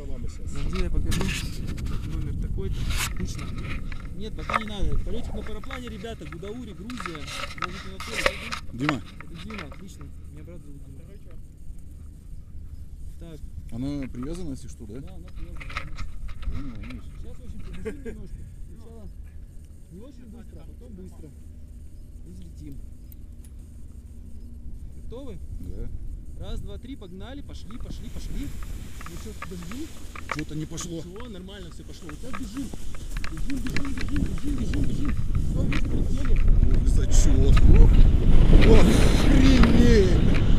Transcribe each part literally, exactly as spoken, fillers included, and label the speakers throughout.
Speaker 1: Подожди, я покажу. Номер такой-то. Скучно. Нет, пока не надо. Полетик на параплане, ребята. Гудаури, Грузия.
Speaker 2: Дима.
Speaker 1: Это Дима, отлично. Меня брат зовут Дима. Так.
Speaker 2: Она привязана, если что, да?
Speaker 1: Да, она привязана.
Speaker 2: Понял,
Speaker 1: сейчас очень побежим немножко. Сначала не очень быстро, а потом быстро. И взлетим. Готовы?
Speaker 2: Да.
Speaker 1: Раз, два, три, погнали, пошли, пошли, пошли. Ну что, подожди.
Speaker 2: Что-то не пошло.
Speaker 1: Ничего, нормально все пошло. Вот сейчас бежим. Бежим, бежим, бежим, бежим, бежим, бежим. Все, видишь, прилетели.
Speaker 2: Ох, зачет. Ох, охренеть.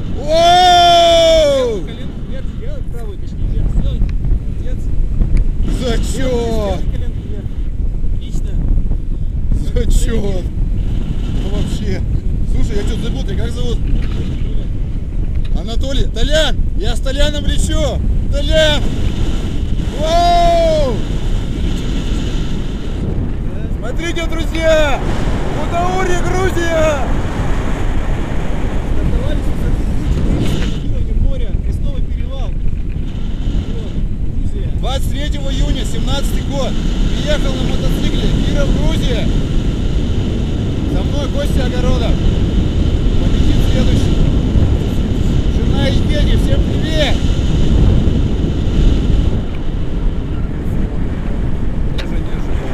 Speaker 2: Ооо!
Speaker 1: Коленку вверх, сделай правую, точнее, вверх. Сделай. Молодец.
Speaker 2: Зачет.
Speaker 1: Коленку вверх. Отлично.
Speaker 2: Зачет. Ну вообще. Слушай, я что-то забыл, тебя как зовут? Анатолий. Толян! Я с Толяном лечу! Толян! Воу! Смотрите, друзья! Гудаури, Грузия!
Speaker 1: Стартовали с уровня моря. Крестовый перевал. Вот, Грузия.
Speaker 2: двадцать третьего июня, семнадцатый год. Приехал на мотоцикле. Киров, Грузия. За мной Костя Огородов. Победит следующий. Жена и дети, всем привет! Даже не ожидал.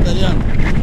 Speaker 2: Татарян.